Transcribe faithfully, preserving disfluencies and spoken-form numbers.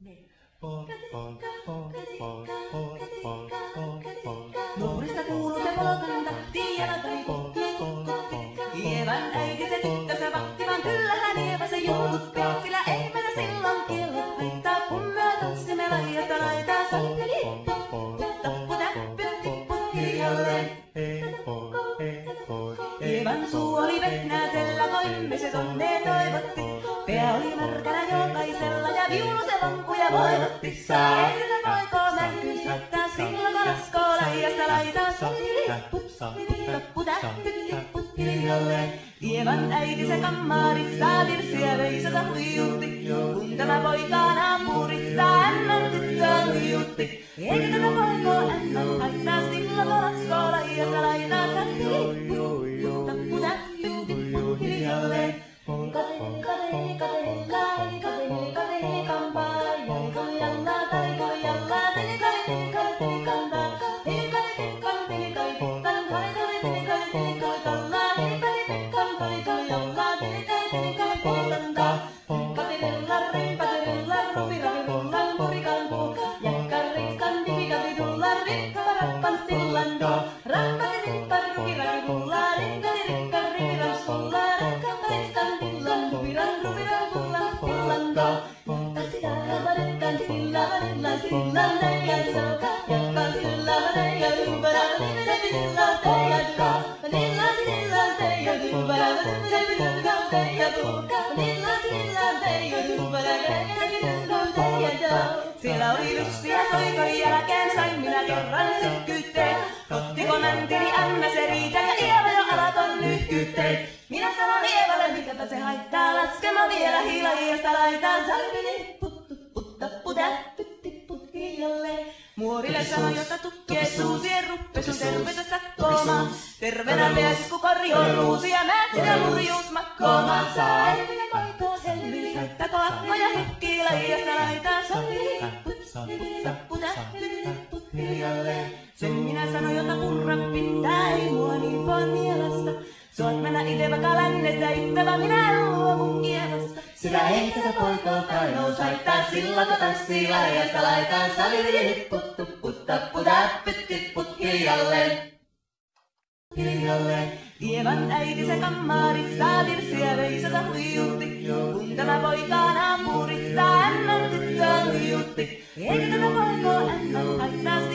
Muurista kuuluu se polkanta, jalkani pukki, pukki. Ievan äiti se tyttönsä vahtivan, kyllähän Ieva se jouluttaa, sillä ei meitä silloin kellot haittaa, kun me tanssimme laidasta laitaa. Santeli, tappu, täppy, tippu, hiljalleen. Ievan suu oli vehnäisellä, koimme se onneen toivotti. Pää oli märkänä jokaisella ja viulu se vankuja voivotti. Saa ehditä poikoo märkyn syöttää, silloin kolaskoo laidasta laitaa. Santeli, tappu, täppy, tippu, hiljalleen. Ievan äiti se kammarissa virsiä veisata huijutti. Kun tämä poika naapurissa hän on tyttöä huijutti. Eikä tätä poikoo hän haittaa, silloin kolaskoo laidasta laitaa. Santeli, tappu, täppy, tippu, hiljalleen. Kateli, kateli, kateli, kateli, kateli, kateli, kampaa. Kateli, jalla, kateli, jalla, kateli, kateli, kateli, kantaa. Kateli, kateli, kateli, kateli, kantaa. Kateli, kateli, kateli, kantaa. Kateli, kateli, kateli, jalla, kateli, kateli, kateli, kantaa. Katerilla, rimpaterilla, rupirakilla, purikampu. Jäkkärikskan divikatidulla, ripparappan stillando. Rakkari, rippari, ripirakipulla, rikkari, rikkari, ripiranskulla. Rakkarikskan dillan, rupiran, rupiran, pullan, pullando. Tassilaa, varekkaan, sillä, varekkaan, sillä, näijän soka. Jakkaan, sillä, varekkaan, rumpara, varekkaan, sillä, teijäkkaa. Vanilla, sillä, teijä, rumpara, varekkaan, sillä, teijä, pulka. Vanilla, sillä, teijä, rumpara, varekkaan, sillä, teijä, siellä oli lystiä soikon jälkeen, sain minä kerran sykkyytteen. Ottiko mäntini ämmä se riitä ja Ieva jo alakon nyhkyytteen. Minä sanon Ievalle, mikäpä se haittaa, laskema vielä hiilajasta laitaa. Salmini, puttu, putta, putäppy, tippu, hiljalleen. Muorille sanoi, jotta tukkee suusien ruppesun terveydestä koomaan. Terveenä mies, kun korri on ruusi ja määtsi ja murjuus makkoomaan. Saa elviä poikoo helviä, saittako akkoja hikkii laidasta laitaa. Salmini, puttu, putäppy, tippu, hiljalleen. Sen minä sanoin, jota purra pitää, ei mua niin voi mielestä. Suot mennä ite vaikka lännestä ittävä, minä en luovun Ievasta. Sillä ei tätä poikoo kainous haittaa, silloin kun tanssii laidasta laitaan. Salili, puttu, putta, putäppy, tipput, hiljalleen. Hiljalleen. Ievan äiti se kammarissa virsiä veisata huijutti. Kun tämä poika naapurissa hän on tyttöä huijutti. Eikä tätä poikoo hän haittaa,